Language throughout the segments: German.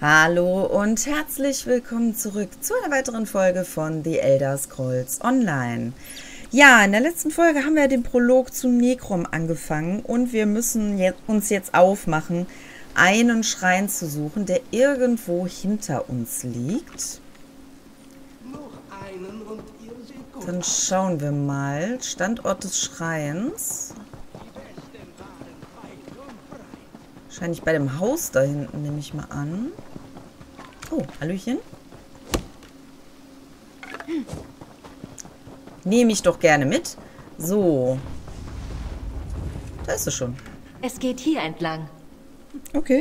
Hallo und herzlich willkommen zurück zu einer weiteren Folge von The Elder Scrolls Online. Ja, in der letzten Folge haben wir den Prolog zu Necrom angefangen und wir müssen uns jetzt aufmachen, einen Schrein zu suchen, der irgendwo hinter uns liegt. Dann schauen wir mal. Standort des Schreins. Wahrscheinlich bei dem Haus da hinten, nehme ich mal an. Oh, Hallöchen. Nehme ich doch gerne mit. So. Da ist es schon. Es geht hier entlang. Okay.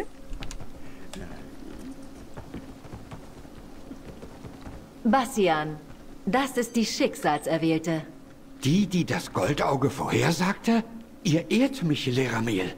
Bastian, das ist die Schicksalserwählte. Die das Goldauge vorhersagte? Ihr ehrt mich, Leramil.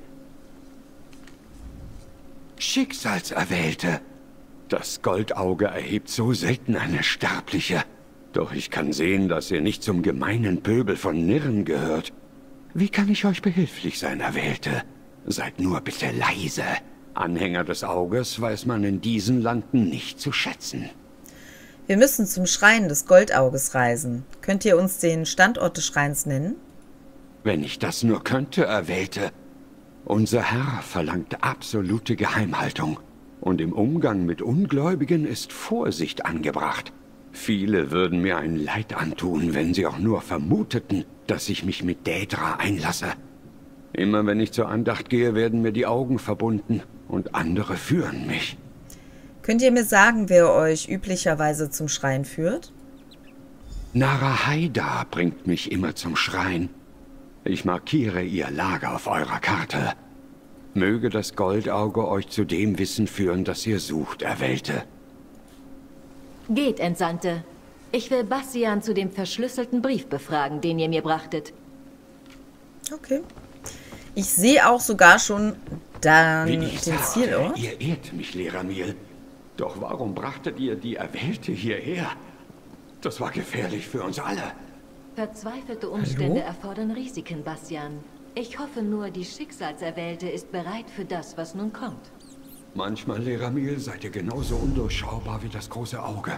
Schicksalserwählte. Das Goldauge erhebt so selten eine Sterbliche. Doch ich kann sehen, dass ihr nicht zum gemeinen Pöbel von Nirn gehört. Wie kann ich euch behilflich sein, Erwählte? Seid nur bitte leise. Anhänger des Auges weiß man in diesen Landen nicht zu schätzen. Wir müssen zum Schrein des Goldauges reisen. Könnt ihr uns den Standort des Schreins nennen? Wenn ich das nur könnte, Erwählte. Unser Herr verlangt absolute Geheimhaltung. Und im Umgang mit Ungläubigen ist Vorsicht angebracht. Viele würden mir ein Leid antun, wenn sie auch nur vermuteten, dass ich mich mit Daedra einlasse. Immer wenn ich zur Andacht gehe, werden mir die Augen verbunden und andere führen mich. Könnt ihr mir sagen, wer euch üblicherweise zum Schrein führt? Narahaida bringt mich immer zum Schrein. Ich markiere ihr Lager auf eurer Karte. Möge das Goldauge euch zu dem Wissen führen, das ihr sucht, Erwählte. Geht, Entsandte. Ich will Bastian zu dem verschlüsselten Brief befragen, den ihr mir brachtet. Okay. Ich sehe auch sogar schon dann den Zielort. Ihr ehrt mich, Leramil. Doch warum brachtet ihr die Erwählte hierher? Das war gefährlich für uns alle. Verzweifelte Umstände erfordern Risiken, Bastian. Ich hoffe nur, die Schicksalserwählte ist bereit für das, was nun kommt. Manchmal, Leramil, seid ihr genauso undurchschaubar wie das große Auge.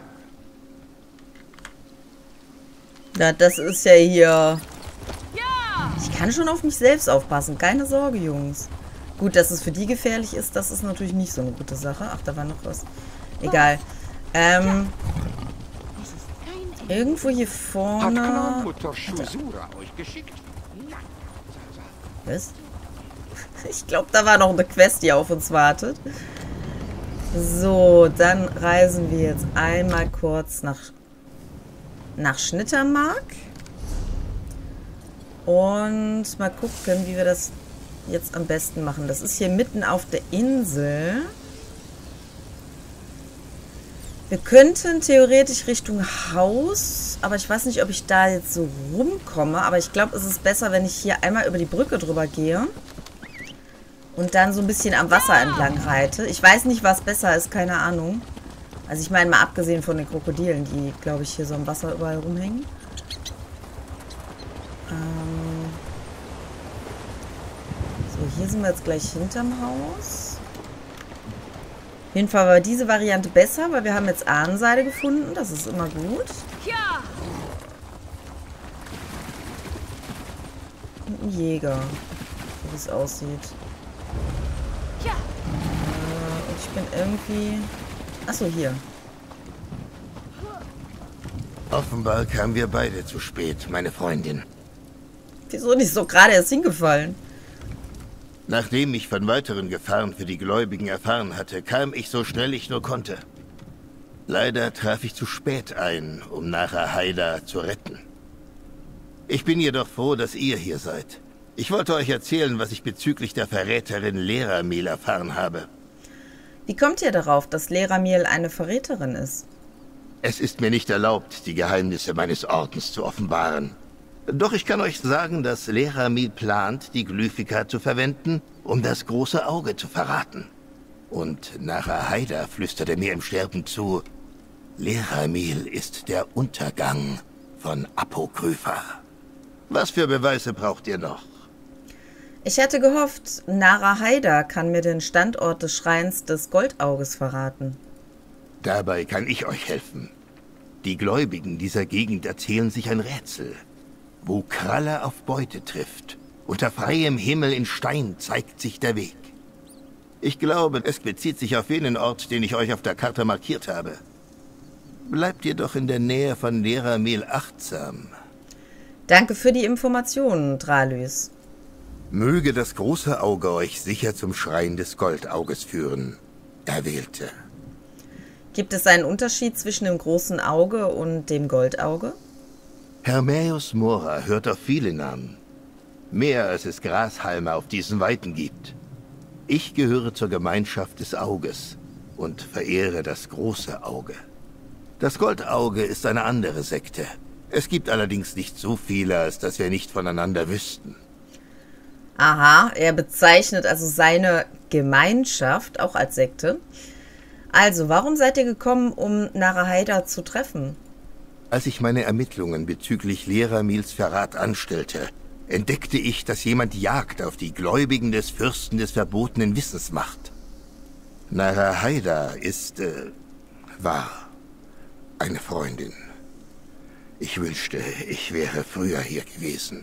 Ja, das ist ja hier... Ich kann schon auf mich selbst aufpassen. Keine Sorge, Jungs. Gut, dass es für die gefährlich ist, das ist natürlich nicht so eine gute Sache. Ach, da war noch was. Egal. Irgendwo hier vorne... Hat Mutter Shusura euch geschickt? Was? Ich glaube, da war noch eine Quest, die auf uns wartet. So, dann reisen wir jetzt einmal kurz nach Schnittermark. Und mal gucken, wie wir das jetzt am besten machen. Das ist hier mitten auf der Insel. Wir könnten theoretisch Richtung Haus, aber ich weiß nicht, ob ich da jetzt so rumkomme. Aber ich glaube, es ist besser, wenn ich hier einmal über die Brücke drüber gehe und dann so ein bisschen am Wasser entlang reite. Ich weiß nicht, was besser ist, keine Ahnung. Also ich meine, mal abgesehen von den Krokodilen, die, glaube ich, hier so am Wasser überall rumhängen. So, hier sind wir jetzt gleich hinterm Haus. Auf jeden Fall war diese Variante besser, weil wir haben jetzt Ahnenseide gefunden. Das ist immer gut. Und ein Jäger, so wie es aussieht. Und ich bin irgendwie... Achso, hier. Offenbar kamen wir beide zu spät, meine Freundin. Wieso nicht so gerade erst hingefallen? Nachdem ich von weiteren Gefahren für die Gläubigen erfahren hatte, kam ich so schnell ich nur konnte. Leider traf ich zu spät ein, um Narahaida zu retten. Ich bin jedoch froh, dass ihr hier seid. Ich wollte euch erzählen, was ich bezüglich der Verräterin Leramil erfahren habe. Wie kommt ihr darauf, dass Leramil eine Verräterin ist? Es ist mir nicht erlaubt, die Geheimnisse meines Ordens zu offenbaren. Doch ich kann euch sagen, dass Leramil plant, die Glyphika zu verwenden, um das große Auge zu verraten. Und Narahaida flüsterte mir im Sterben zu, Leramil ist der Untergang von Apokrypha. Was für Beweise braucht ihr noch? Ich hätte gehofft, Narahayda kann mir den Standort des Schreins des Goldauges verraten. Dabei kann ich euch helfen. Die Gläubigen dieser Gegend erzählen sich ein Rätsel. Wo Kralle auf Beute trifft, unter freiem Himmel in Stein zeigt sich der Weg. Ich glaube, es bezieht sich auf jenen Ort, den ich euch auf der Karte markiert habe. Bleibt jedoch in der Nähe von Leramil achtsam. Danke für die Informationen, Dralys. Möge das große Auge euch sicher zum Schrein des Goldauges führen, Erwählte. Gibt es einen Unterschied zwischen dem großen Auge und dem Goldauge? Hermaeus Mora hört auf viele Namen. Mehr als es Grashalme auf diesen Weiten gibt. Ich gehöre zur Gemeinschaft des Auges und verehre das große Auge. Das Goldauge ist eine andere Sekte. Es gibt allerdings nicht so viele, als dass wir nicht voneinander wüssten. Aha, er bezeichnet also seine Gemeinschaft auch als Sekte. Also, warum seid ihr gekommen, um Narahayda zu treffen? Als ich meine Ermittlungen bezüglich Leramils Verrat anstellte, entdeckte ich, dass jemand Jagd auf die Gläubigen des Fürsten des verbotenen Wissens macht. Narahayda war eine Freundin. Ich wünschte, ich wäre früher hier gewesen.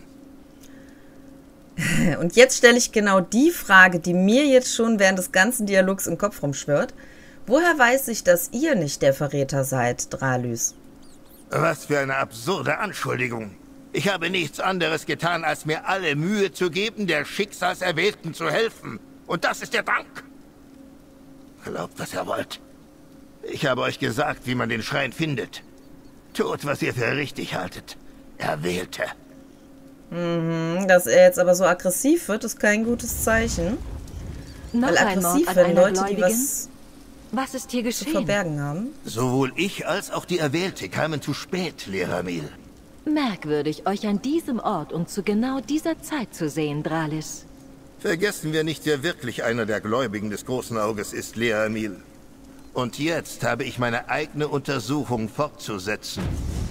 Und jetzt stelle ich genau die Frage, die mir jetzt schon während des ganzen Dialogs im Kopf rumschwirrt. Woher weiß ich, dass ihr nicht der Verräter seid, Dralys? Was für eine absurde Anschuldigung. Ich habe nichts anderes getan, als mir alle Mühe zu geben, der Schicksalserwählten zu helfen. Und das ist der Dank. Glaubt, was ihr wollt. Ich habe euch gesagt, wie man den Schrein findet. Tut, was ihr für richtig haltet, Erwählte. Dass er jetzt aber so aggressiv wird, ist kein gutes Zeichen. Noch Weil ein Mord aggressiv an werden einer Leute, die Gläubigen? was Was ist hier zu geschehen? verbergen haben. Sowohl ich als auch die Erwählte kamen zu spät, Leramil. Merkwürdig, euch an diesem Ort und zu genau dieser Zeit zu sehen, Dralys. Vergessen wir nicht, wer wirklich einer der Gläubigen des großen Auges ist, Leramil. Und jetzt habe ich meine eigene Untersuchung fortzusetzen.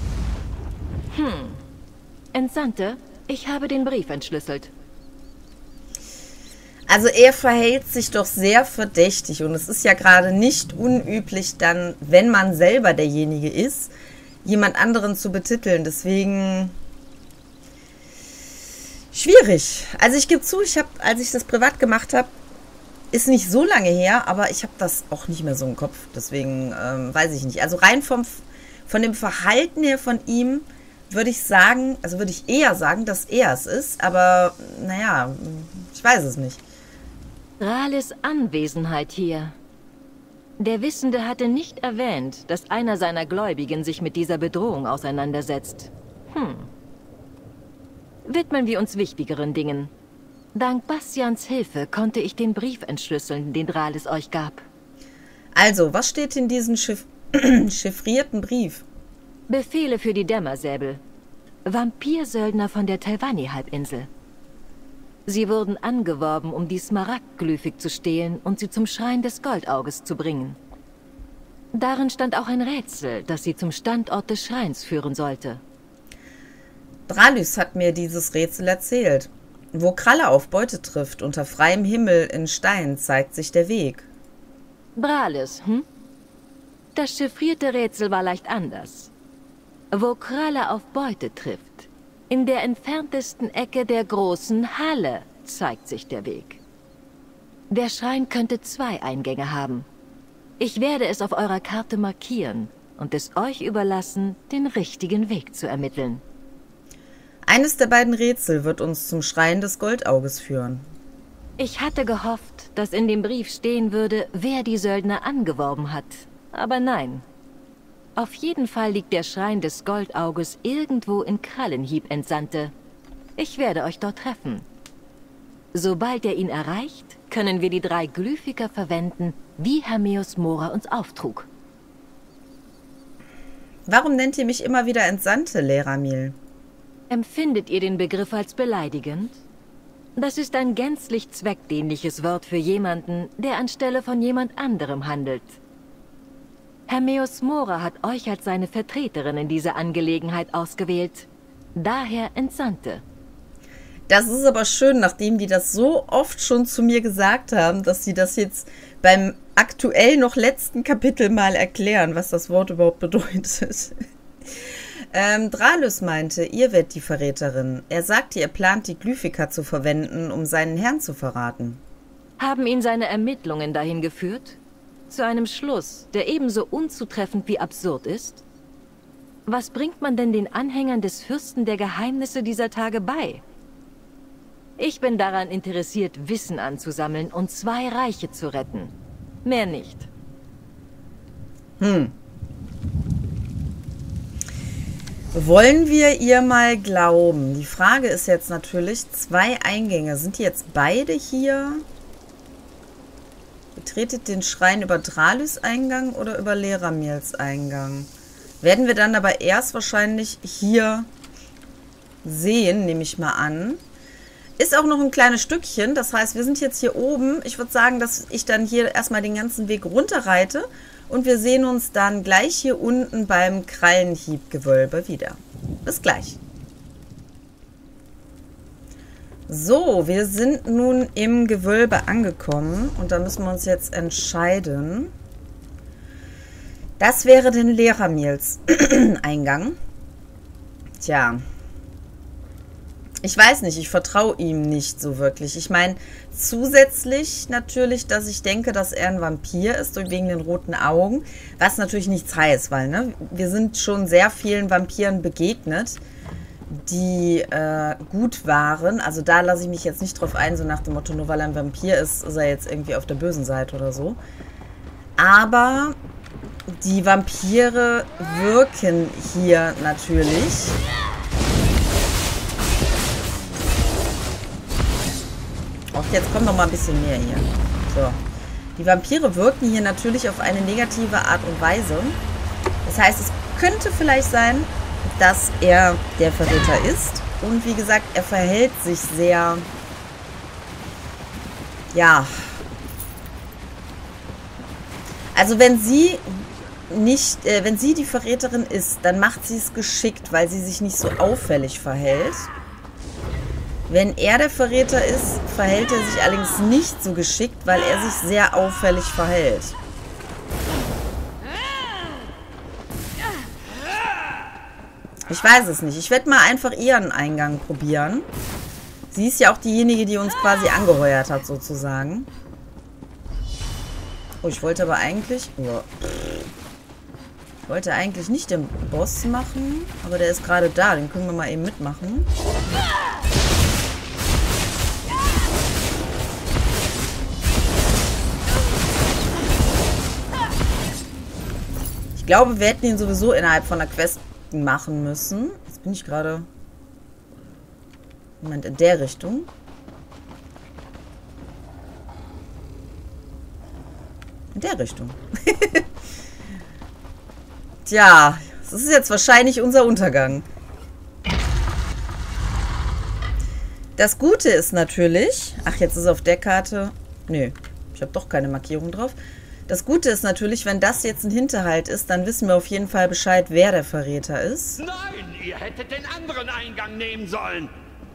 Entsandte, ich habe den Brief entschlüsselt. Also er verhält sich doch sehr verdächtig und es ist ja gerade nicht unüblich dann, wenn man selber derjenige ist, jemand anderen zu betiteln. Deswegen schwierig. Also ich gebe zu, als ich das privat gemacht habe, ist nicht so lange her, aber ich habe das auch nicht mehr so im Kopf. Deswegen weiß ich nicht. Also rein von dem Verhalten her von ihm würde ich sagen, also würde ich eher sagen, dass er es ist. Aber naja, ich weiß es nicht. Dralys Anwesenheit hier. Der Wissende hatte nicht erwähnt, dass einer seiner Gläubigen sich mit dieser Bedrohung auseinandersetzt. Widmen wir uns wichtigeren Dingen. Dank Bastians Hilfe konnte ich den Brief entschlüsseln, den Dralys euch gab. Also, was steht in diesem chiffrierten Brief? Befehle für die Dämmersäbel. Vampirsöldner von der Telvanni-Halbinsel. Sie wurden angeworben, um die Smaragdglyphik zu stehlen und sie zum Schrein des Goldauges zu bringen. Darin stand auch ein Rätsel, das sie zum Standort des Schreins führen sollte. Dralys hat mir dieses Rätsel erzählt. Wo Kralle auf Beute trifft, unter freiem Himmel in Stein, zeigt sich der Weg. Dralys, Das chiffrierte Rätsel war leicht anders. Wo Kralle auf Beute trifft, in der entferntesten Ecke der großen Halle, zeigt sich der Weg. Der Schrein könnte 2 Eingänge haben. Ich werde es auf eurer Karte markieren und es euch überlassen, den richtigen Weg zu ermitteln. Eines der beiden Rätsel wird uns zum Schrein des Goldauges führen. Ich hatte gehofft, dass in dem Brief stehen würde, wer die Söldner angeworben hat. Aber nein. Auf jeden Fall liegt der Schrein des Goldauges irgendwo in Krallenhieb, Entsandte. Ich werde euch dort treffen. Sobald er ihn erreicht, können wir die 3 Glyphiker verwenden, wie Hermaeus Mora uns auftrug. Warum nennt ihr mich immer wieder Entsandte, Leramil? Empfindet ihr den Begriff als beleidigend? Das ist ein gänzlich zweckdienliches Wort für jemanden, der anstelle von jemand anderem handelt. Hermaeus Mora hat euch als seine Vertreterin in dieser Angelegenheit ausgewählt. Daher Entsandte. Das ist aber schön, nachdem die das so oft schon zu mir gesagt haben, dass sie das jetzt beim aktuell noch letzten Kapitel mal erklären, was das Wort überhaupt bedeutet. Dralys meinte, ihr werdet die Verräterin. Er sagte, ihr plant, die Glyphika zu verwenden, um seinen Herrn zu verraten. Haben ihn seine Ermittlungen dahin geführt? Zu einem Schluss, der ebenso unzutreffend wie absurd ist? Was bringt man denn den Anhängern des Fürsten der Geheimnisse dieser Tage bei? Ich bin daran interessiert, Wissen anzusammeln und 2 Reiche zu retten. Mehr nicht. Wollen wir ihr mal glauben? Die Frage ist jetzt natürlich, 2 Eingänge. Sind die jetzt beide hier? Betretet den Schrein über Dralys Eingang oder über Leramils Eingang? Werden wir dann aber erst wahrscheinlich hier sehen, nehme ich mal an. Ist auch noch ein kleines Stückchen, das heißt, wir sind jetzt hier oben. Ich würde sagen, dass ich dann hier erstmal den ganzen Weg runterreite und wir sehen uns dann gleich hier unten beim Krallenhiebgewölbe wieder. Bis gleich. So, wir sind nun im Gewölbe angekommen und da müssen wir uns jetzt entscheiden. Das wäre den Leramils Eingang. Tja. Ich weiß nicht, ich vertraue ihm nicht so wirklich. Ich meine, zusätzlich natürlich, dass ich denke, dass er ein Vampir ist, wegen den roten Augen. Was natürlich nichts heißt, weil ne, wir sind schon sehr vielen Vampiren begegnet, die gut waren. Also da lasse ich mich jetzt nicht drauf ein, so nach dem Motto, nur weil er ein Vampir ist, ist er jetzt irgendwie auf der bösen Seite oder so. Aber die Vampire wirken hier natürlich. Och, jetzt kommt noch mal ein bisschen mehr hier. So. Die Vampire wirken hier natürlich auf eine negative Art und Weise. Das heißt, es könnte vielleicht sein, dass er der Verräter ist. Und wie gesagt, er verhält sich sehr... Ja. Also wenn sie nicht, wenn sie die Verräterin ist, dann macht sie es geschickt, weil sie sich nicht so auffällig verhält. Wenn er der Verräter ist, verhält er sich allerdings nicht so geschickt, weil er sich sehr auffällig verhält. Ich weiß es nicht. Ich werde mal einfach ihren Eingang probieren. Sie ist ja auch diejenige, die uns quasi angeheuert hat, sozusagen. Oh, ich wollte aber eigentlich... Ja. Ich wollte eigentlich nicht den Boss machen, aber der ist gerade da. Den können wir mal eben mitmachen. Ich glaube, wir hätten ihn sowieso innerhalb von der Quest machen müssen. Jetzt bin ich gerade... Moment, in der Richtung. In der Richtung. Tja, das ist jetzt wahrscheinlich unser Untergang. Das Gute ist natürlich... Ach, jetzt ist auf der Karte... Nö, ich habe doch keine Markierung drauf. Das Gute ist natürlich, wenn das jetzt ein Hinterhalt ist, dann wissen wir auf jeden Fall Bescheid, wer der Verräter ist. Nein, ihr hättet den anderen Eingang nehmen sollen.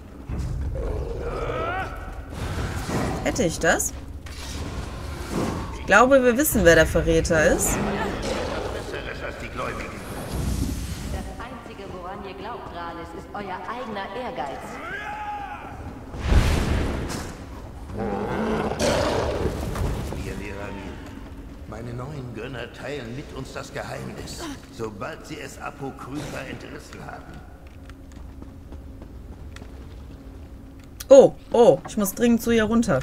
Hätte ich das? Ich glaube, wir wissen, wer der Verräter ist. Besseres als die Gläubigen. Das Einzige, woran ihr glaubt, Dralys, ist euer eigener Ehrgeiz. Wir Leramil. Meine neuen Gönner teilen mit uns das Geheimnis, sobald sie es Apokrypha entrissen haben. Oh, oh, ich muss dringend zu ihr runter.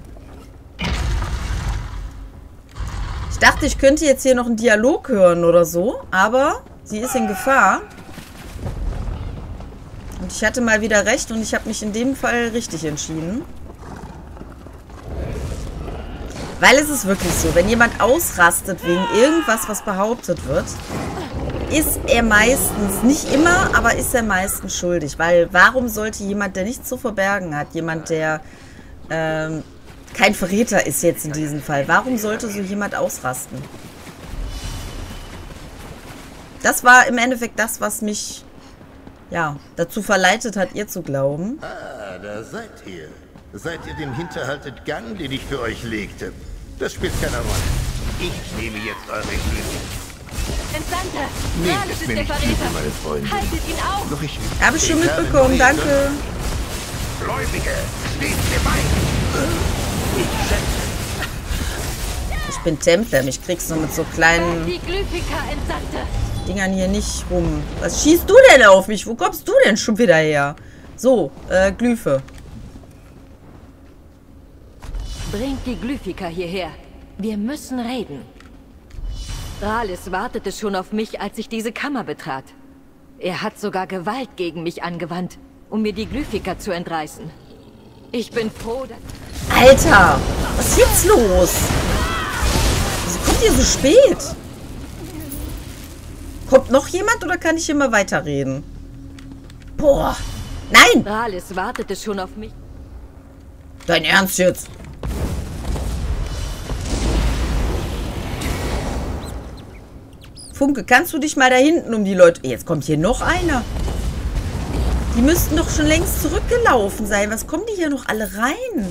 Ich dachte, ich könnte jetzt hier noch einen Dialog hören oder so, aber sie ist in Gefahr. Und ich hatte mal wieder recht und ich habe mich in dem Fall richtig entschieden. Weil es ist wirklich so, wenn jemand ausrastet wegen irgendwas, was behauptet wird, ist er meistens, nicht immer, aber ist er meistens schuldig. Weil warum sollte jemand, der nichts zu verbergen hat, jemand, der kein Verräter ist jetzt in diesem Fall, warum sollte so jemand ausrasten? Das war im Endeffekt das, was mich ja dazu verleitet hat, ihr zu glauben. Ah, da seid ihr. Seid ihr dem Hinterhalt entgangen, den ich für euch legte? Das spielt keine Rolle. Ich nehme jetzt eure Glück. Entsandter! Nehmt Rales es ist mir der nicht Verräter! übel, meine Freunde. Haltet ihn auf! Doch ich Habe ich schon habe mitbekommen, neue danke. Götter. Gläubige, steht mir bei! Ich schätze. Ich bin Templer, mich kriegst du mit so kleinen Die Glyphika, Entsandter! Dingern hier nicht rum. Was schießt du denn auf mich? Wo kommst du denn schon wieder her? So, Glyphe. Bringt die Glyphika hierher. Wir müssen reden. Rales wartete schon auf mich, als ich diese Kammer betrat. Er hat sogar Gewalt gegen mich angewandt, um mir die Glyphika zu entreißen. Ich bin froh, dass... Alter, was ist jetzt los? Wieso kommt ihr so spät? Kommt noch jemand oder kann ich hier mal weiterreden? Boah, nein! Rales wartete schon auf mich. Dein Ernst jetzt? Funke, kannst du dich mal da hinten um die Leute... Jetzt kommt hier noch einer. Die müssten doch schon längst zurückgelaufen sein. Was kommen die hier noch alle rein?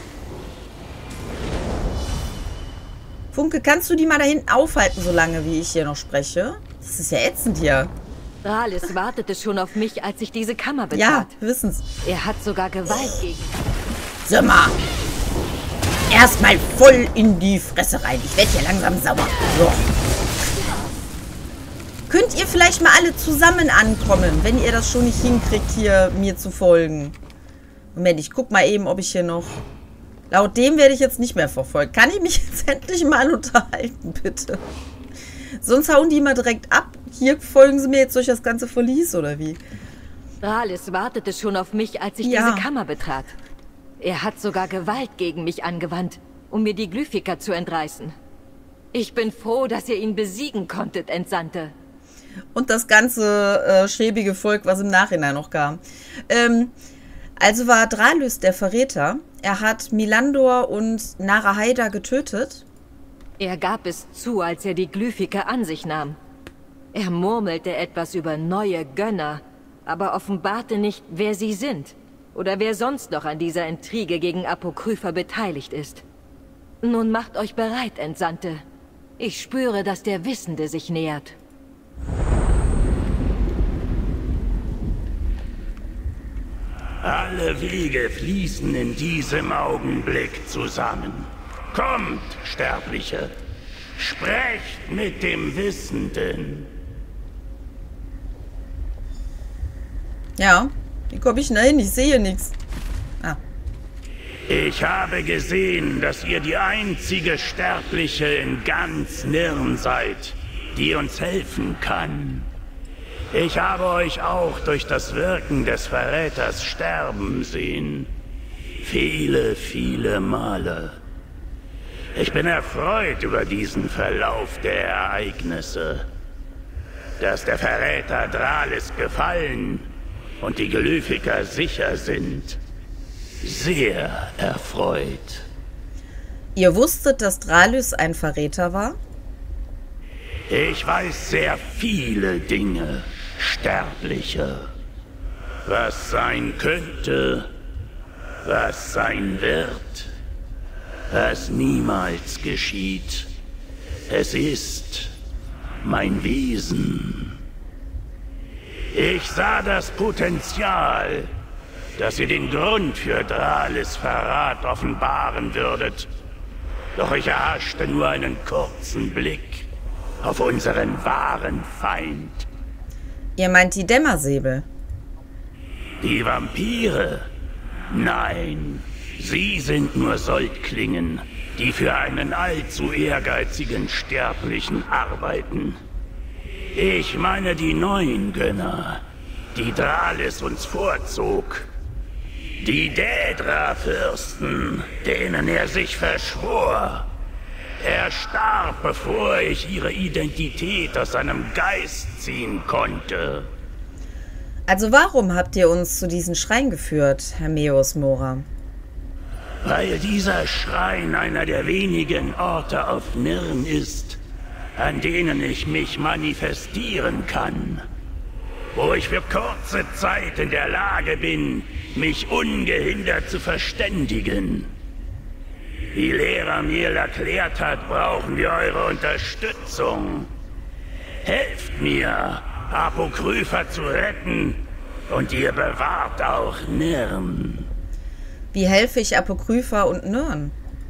Funke, kannst du die mal da hinten aufhalten, solange wie ich hier noch spreche? Das ist ja ätzend hier. Rales wartete schon auf mich, als ich diese Kammer betrat. Ja, wir wissen's. Er hat sogar Gewalt gegen... So mal. Erstmal voll in die Fresse rein. Ich werde hier langsam sauer. So. Könnt ihr vielleicht mal alle zusammen ankommen, wenn ihr das schon nicht hinkriegt, hier mir zu folgen? Moment, ich guck mal eben, ob ich hier noch... Laut dem werde ich jetzt nicht mehr verfolgt. Kann ich mich jetzt endlich mal unterhalten, bitte? Sonst hauen die immer direkt ab. Hier folgen sie mir jetzt durch das ganze Verlies, oder wie? Rales wartete schon auf mich, als ich diese Kammer betrat. Er hat sogar Gewalt gegen mich angewandt, um mir die Glyphika zu entreißen. Ich bin froh, dass ihr ihn besiegen konntet, Entsandte. Und das ganze schäbige Volk, was im Nachhinein noch kam. Also war Dralys der Verräter. Er hat Milandor und Narahayda getötet. Er gab es zu, als er die Glyphika an sich nahm. Er murmelte etwas über neue Gönner, aber offenbarte nicht, wer sie sind oder wer sonst noch an dieser Intrige gegen Apokrypha beteiligt ist. Nun macht euch bereit, Entsandte. Ich spüre, dass der Wissende sich nähert. Alle Wege fließen in diesem Augenblick zusammen. Kommt, Sterbliche, sprecht mit dem Wissenden. Ja, wie komme ich denn da hin? Ich sehe nichts. Ah. Ich habe gesehen, dass ihr die einzige Sterbliche in ganz Nirn seid, die uns helfen kann. Ich habe euch auch durch das Wirken des Verräters sterben sehen. Viele, viele Male. Ich bin erfreut über diesen Verlauf der Ereignisse. Dass der Verräter Drales gefallen und die Glyphiker sicher sind. Sehr erfreut. Ihr wusstet, dass Dralys ein Verräter war? Ich weiß sehr viele Dinge, Sterbliche. Was sein könnte, was sein wird, was niemals geschieht. Es ist mein Wesen. Ich sah das Potenzial, dass ihr den Grund für Drales Verrat offenbaren würdet. Doch ich erhaschte nur einen kurzen Blick auf unseren wahren Feind. Ihr meint die Dämmersäbel? Die Vampire? Nein, sie sind nur Säuglingen, die für einen allzu ehrgeizigen Sterblichen arbeiten. Ich meine die neuen Gönner, die Drales uns vorzog. Die Daedra-Fürsten, denen er sich verschwor. Er starb, bevor ich ihre Identität aus seinem Geist ziehen konnte. Also warum habt ihr uns zu diesen Schrein geführt, Herr Meos Mora? Weil dieser Schrein einer der wenigen Orte auf Nirn ist, an denen ich mich manifestieren kann. wo ich für kurze Zeit in der Lage bin, mich ungehindert zu verständigen. Wie Lehrer mir erklärt hat, brauchen wir eure Unterstützung. Helft mir, Apokrypha zu retten, und ihr bewahrt auch Nirn. Wie helfe ich Apokrypha und Nirn?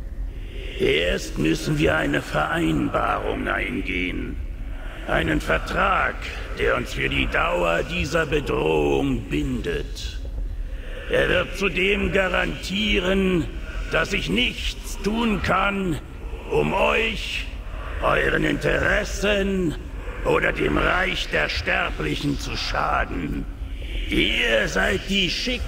Erst müssen wir eine Vereinbarung eingehen. Einen Vertrag, der uns für die Dauer dieser Bedrohung bindet. Er wird zudem garantieren, dass ich nichts tun kann, um euch, euren Interessen oder dem Reich der Sterblichen zu schaden. Ihr seid die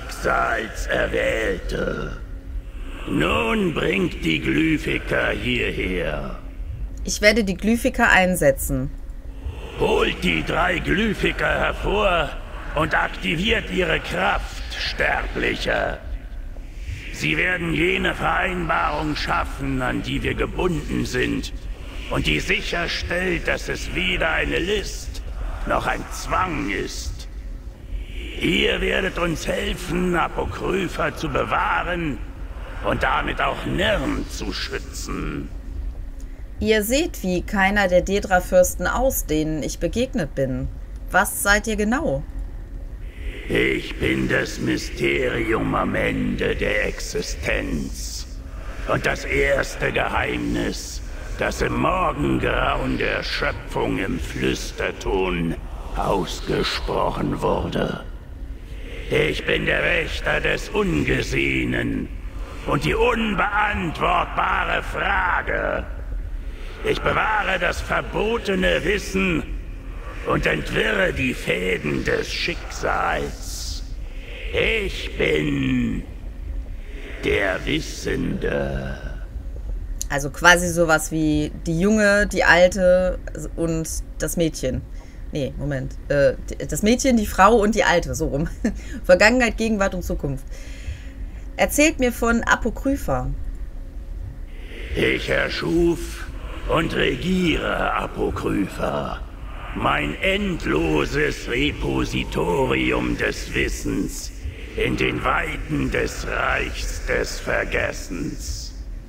Schicksalserwählte. Nun bringt die Glyphiker hierher. Ich werde die Glyphiker einsetzen. Holt die 3 Glyphiker hervor und aktiviert ihre Kraft, Sterblicher. Sie werden jene Vereinbarung schaffen, an die wir gebunden sind, und die sicherstellt, dass es weder eine List noch ein Zwang ist. Ihr werdet uns helfen, Apokrypha zu bewahren und damit auch Nirn zu schützen. Ihr seht wie keiner der Dedra-Fürsten aus, denen ich begegnet bin. Was seid ihr genau? Ich bin das Mysterium am Ende der Existenz und das erste Geheimnis, das im Morgengrauen der Schöpfung im Flüsterton ausgesprochen wurde. Ich bin der Wächter des Ungesehenen und die unbeantwortbare Frage. Ich bewahre das verbotene Wissen und entwirre die Fäden des Schicksals. Ich bin der Wissende. Also quasi sowas wie die Junge, die Alte und das Mädchen. Nee, Moment. Das Mädchen, die Frau und die Alte, so rum. Vergangenheit, Gegenwart und Zukunft. Erzählt mir von Apokrypha. Ich erschuf und regiere Apokrypha. Mein endloses Repositorium des Wissens in den Weiten des Reichs des Vergessens.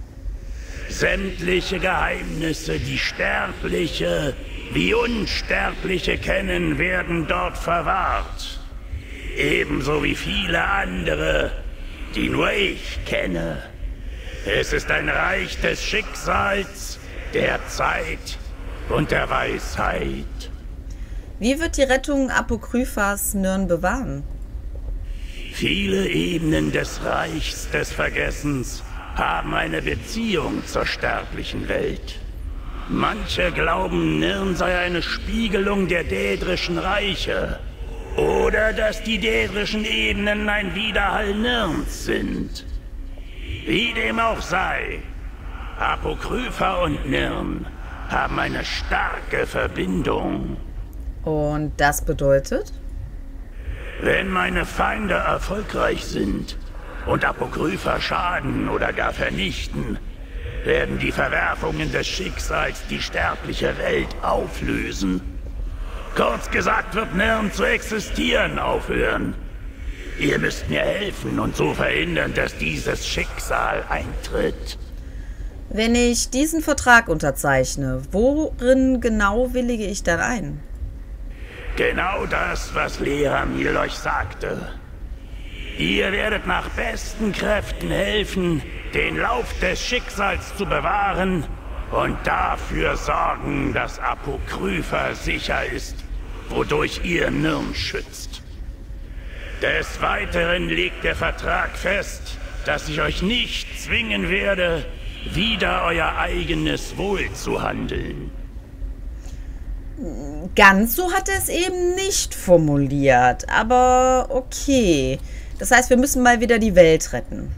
Sämtliche Geheimnisse, die Sterbliche wie Unsterbliche kennen, werden dort verwahrt. Ebenso wie viele andere, die nur ich kenne. Es ist ein Reich des Schicksals, der Zeit und der Weisheit. Wie wird die Rettung Apokryphas Nirn bewahren? Viele Ebenen des Reichs des Vergessens haben eine Beziehung zur sterblichen Welt. Manche glauben, Nirn sei eine Spiegelung der Daedrischen Reiche. Oder dass die daedrischen Ebenen ein Widerhall Nirns sind. Wie dem auch sei, Apokrypha und Nirn haben eine starke Verbindung. Und das bedeutet? Wenn meine Feinde erfolgreich sind und Apokrypha schaden oder gar vernichten, werden die Verwerfungen des Schicksals die sterbliche Welt auflösen. Kurz gesagt wird Nirn zu existieren aufhören. Ihr müsst mir helfen und so verhindern, dass dieses Schicksal eintritt. Wenn ich diesen Vertrag unterzeichne, worin genau willige ich dann ein? Genau das, was Leramil euch sagte. Ihr werdet nach besten Kräften helfen, den Lauf des Schicksals zu bewahren und dafür sorgen, dass Apokrypha sicher ist, wodurch ihr Nirn schützt. Des Weiteren legt der Vertrag fest, dass ich euch nicht zwingen werde, wider euer eigenes Wohl zu handeln. Ganz so hat er es eben nicht formuliert, aber okay. Das heißt, wir müssen mal wieder die Welt retten.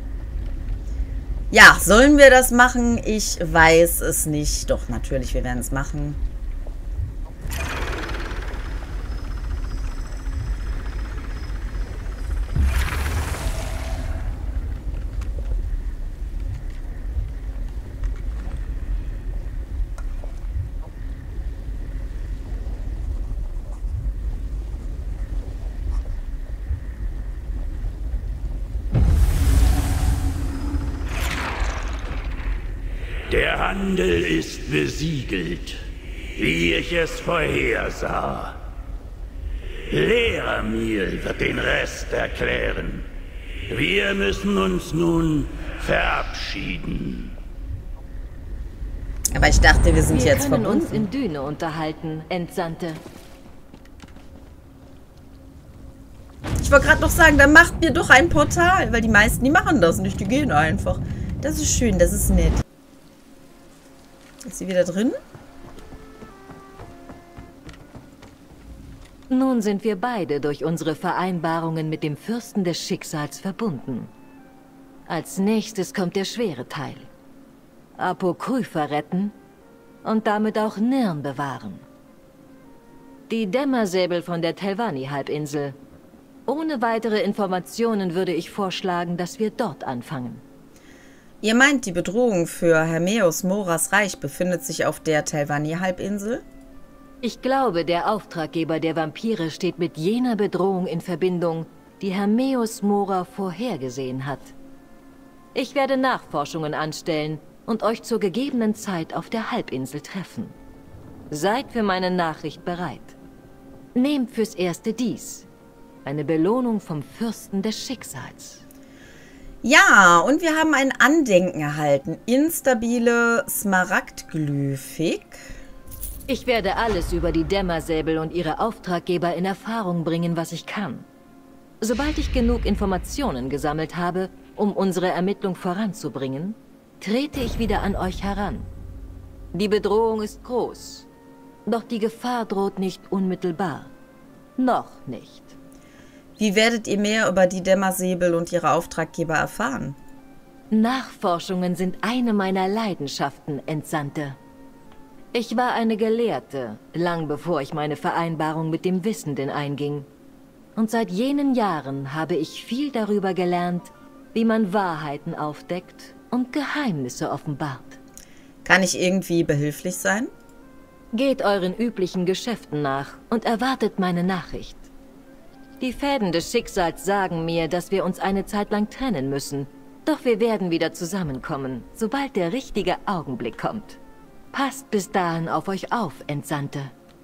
Ja, sollen wir das machen? Ich weiß es nicht. Doch, natürlich, wir werden es machen. Der Handel ist besiegelt, wie ich es vorhersah. Leramil wird den Rest erklären. Wir müssen uns nun verabschieden. Aber ich dachte, wir sind jetzt Wir können verbunden. uns in Düne unterhalten, Entsandte. Ich wollte gerade noch sagen, dann macht mir doch ein Portal, weil die meisten, die machen das nicht, die gehen einfach. Das ist schön, das ist nett. Ist sie wieder drin? Nun sind wir beide durch unsere Vereinbarungen mit dem Fürsten des Schicksals verbunden. Als nächstes kommt der schwere Teil. Apokrypha retten und damit auch Nirn bewahren. Die Dämmersäbel von der Telvanni-Halbinsel. Ohne weitere Informationen würde ich vorschlagen, dass wir dort anfangen. Ihr meint, die Bedrohung für Hermeus Moras Reich befindet sich auf der Telvanni-Halbinsel? Ich glaube, der Auftraggeber der Vampire steht mit jener Bedrohung in Verbindung, die Hermeus Mora vorhergesehen hat. Ich werde Nachforschungen anstellen und euch zur gegebenen Zeit auf der Halbinsel treffen. Seid für meine Nachricht bereit. Nehmt fürs Erste dies. Eine Belohnung vom Fürsten des Schicksals. Ja, und wir haben ein Andenken erhalten. Instabile Smaragdglyphik. Ich werde alles über die Dämmersäbel und ihre Auftraggeber in Erfahrung bringen, was ich kann. Sobald ich genug Informationen gesammelt habe, um unsere Ermittlung voranzubringen, trete ich wieder an euch heran. Die Bedrohung ist groß, doch die Gefahr droht nicht unmittelbar. Noch nicht. Wie werdet ihr mehr über die Dämmersäbel und ihre Auftraggeber erfahren? Nachforschungen sind eine meiner Leidenschaften, Entsandte. Ich war eine Gelehrte, lang bevor ich meine Vereinbarung mit dem Wissenden einging. Und seit jenen Jahren habe ich viel darüber gelernt, wie man Wahrheiten aufdeckt und Geheimnisse offenbart. Kann ich irgendwie behilflich sein? Geht euren üblichen Geschäften nach und erwartet meine Nachricht. Die Fäden des Schicksals sagen mir, dass wir uns eine Zeit lang trennen müssen. Doch wir werden wieder zusammenkommen, sobald der richtige Augenblick kommt. Passt bis dahin auf euch auf, Entsandte.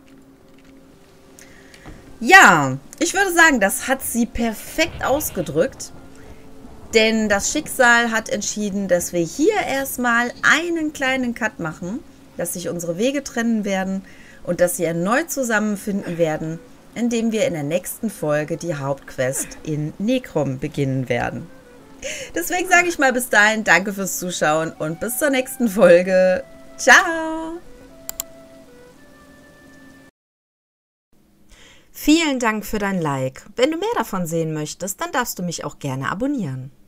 Ja, ich würde sagen, das hat sie perfekt ausgedrückt. Denn das Schicksal hat entschieden, dass wir hier erstmal einen kleinen Cut machen, dass sich unsere Wege trennen werden und dass sie erneut zusammenfinden werden, indem wir in der nächsten Folge die Hauptquest in Necrom beginnen werden. Deswegen sage ich mal bis dahin, danke fürs Zuschauen und bis zur nächsten Folge. Ciao! Vielen Dank für dein Like. Wenn du mehr davon sehen möchtest, dann darfst du mich auch gerne abonnieren.